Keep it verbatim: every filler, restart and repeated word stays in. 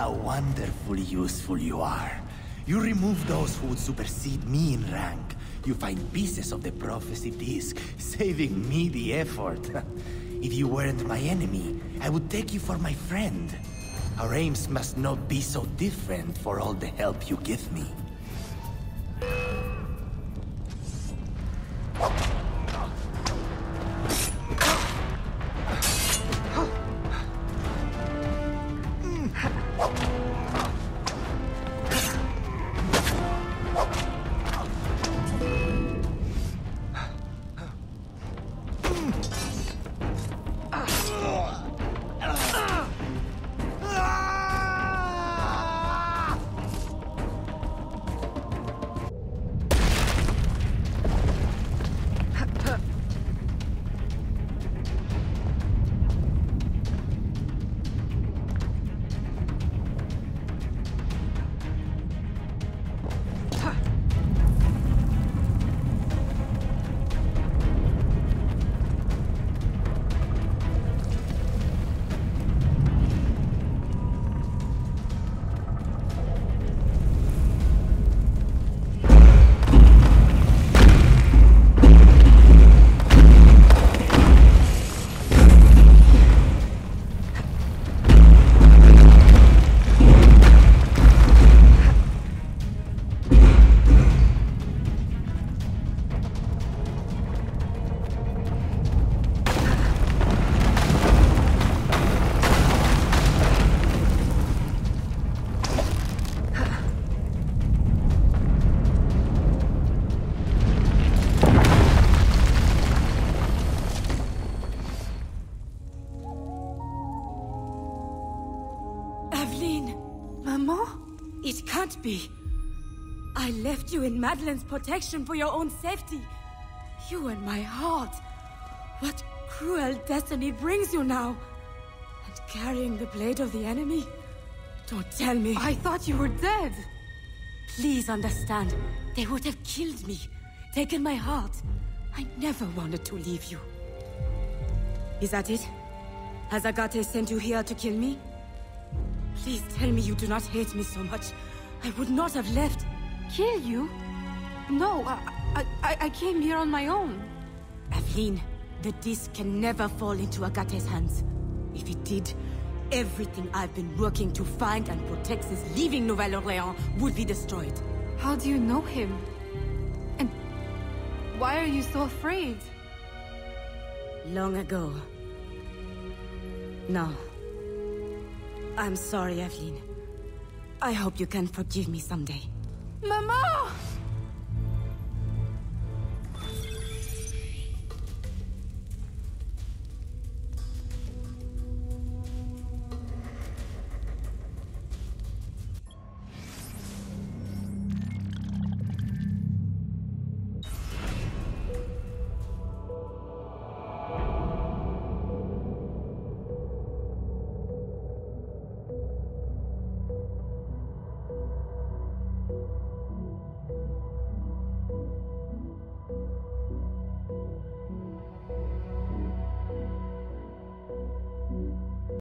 how wonderfully useful you are. You remove those who would supersede me in rank. You find pieces of the prophecy disc, saving me the effort. If you weren't my enemy, I would take you for my friend. Our aims must not be so different for all the help you give me. It can't be. I left you in Madeline's protection for your own safety. You and my heart. What cruel destiny brings you now? And carrying the blade of the enemy? Don't tell me. I thought you were dead. Please understand. They would have killed me, taken my heart. I never wanted to leave you. Is that it? Has Agate sent you here to kill me? Please tell me you do not hate me so much. I would not have left. Kill you? No, I, I, I came here on my own. Aveline, the disc can never fall into Agate's hands. If it did, everything I've been working to find and protect since leaving Nouvelle-Orléans would be destroyed. How do you know him? And why are you so afraid? Long ago. No. I'm sorry, Aveline. I hope you can forgive me someday. Mama!